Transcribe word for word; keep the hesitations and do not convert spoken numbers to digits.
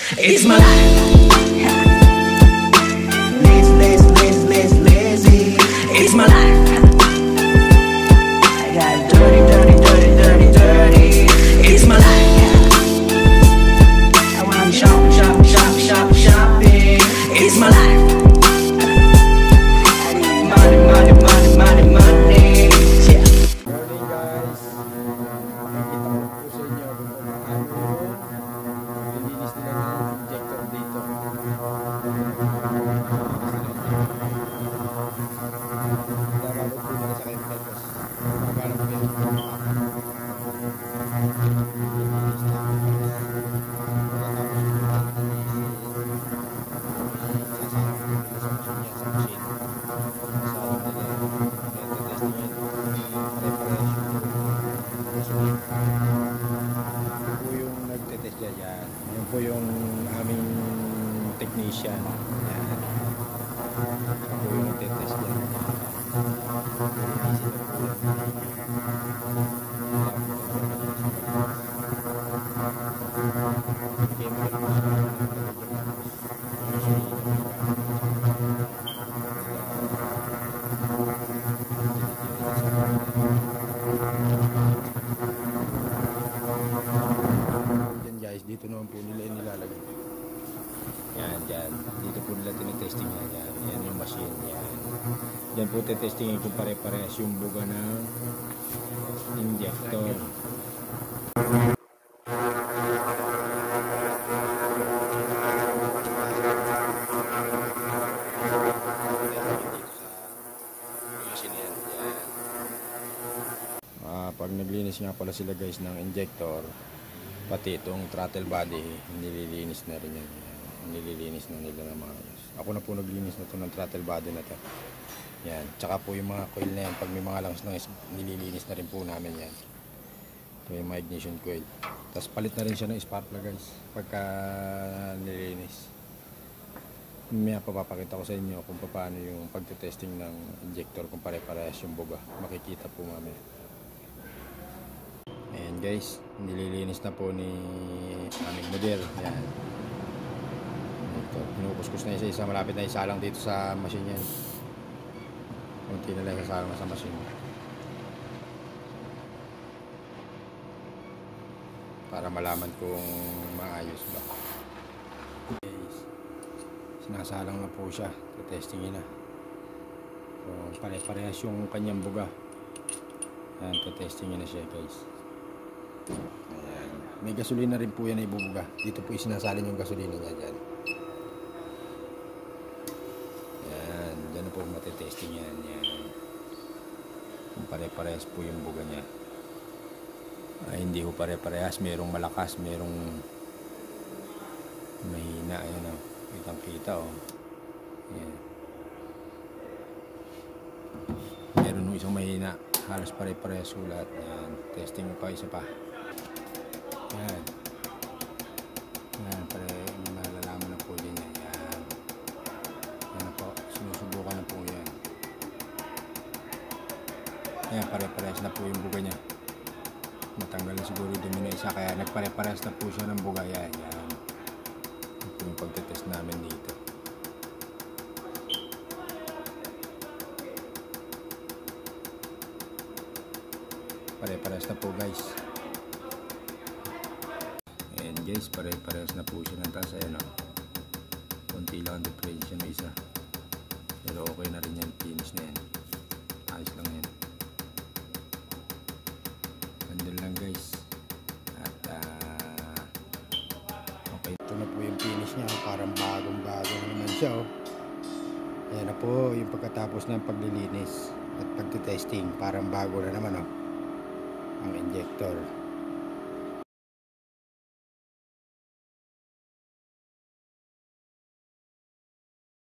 It's my life. Lazy, lazy, lazy, lazy, lazy. It's my life. I got dirty, dirty, dirty, dirty, dirty. It's my life. I wanna shop, shop, shop, shop, shopping. It's my life. I need money, money, money, money, money. Yeah. Morning guys. Nakikita ko po sa inyo kung paano nilinis nila ng injector dito. Dabalog po nila sa chemical gas. Magagalap po yung po yung aming technician. Yan. Ito po yung nagtetest dyan. Dito naman po nila nilalagay. Yan, dyan. Dito po nila tinitesting yan. Yan, yan yung machine. Yan. Dyan po titestingin kung pare-parehas yung buga ng injector. Ah, pag naglinis nga pala sila guys ng injector, pati itong throttle body, nililinis na rin yan. Nililinis na nila ng mga ayos. Ako na po naglinis na ito ng throttle body na ito. Yan. Tsaka po yung mga coil na yan, pag may mga langs langis, nililinis na rin po namin yan. Ito yung mga ignition coil. Tapos palit na rin siya ng spark plug guys, pagka nililinis. Mamaya papapakita ko sa inyo kung paano yung pagtetesting ng injector, kung pare-parehas yung buga. Makikita po mamaya. Ayan guys, nililinis na po ni aming model. Ayan. Ito, pinukuskus na isa-isa. Malapit na isa lang dito sa machine yan. Kunti na lang isasalang na sa machine. Para malaman kung maayos ba. Guys, sinasalang na po siya. Testingin na. So, pare-parehas yung kanyang buga. Ayan, testingin na siya guys. Ayan. May gasolina rin po yan na ibubuga. Dito po isinasalin yung gasolina niya dyan. Ayan. Dyan na po matitesting yan. Ayan. Kung pare-parehas po yung buga niya. Ay, hindi po pare-parehas. Merong malakas. Merong mahina. Ayan o. Kitang kita o. Ayan. Meron nung isang mahina. Halos pare-parehas sulat. Ayan. Testing pa. Isa pa. Yan. Yan, pare, malalaman na po din yan. Yan. Yan na po, sinusubukan na po yan. Yan, pare-parehas na po yung buga niya. Matanggal na siguro yung dumi na isa, kaya nagpare-parehas na po siya ng buga. Yan, yan. Ito yung pagtetest namin dito. Pare-parehas na po guys. Ayan guys, pare-parehas na po siya ng taas. Ayan o, konti lang ang difference ng isa, pero okay na rin yan. Finish na yan, ayos lang yan. Andun lang guys. At uh, okay, ito na po yung finish niya. Parang bagong bago naman siya o. Ayan na po yung pagkatapos ng paglilinis at pagtitesting. Parang bago na naman o ang injector.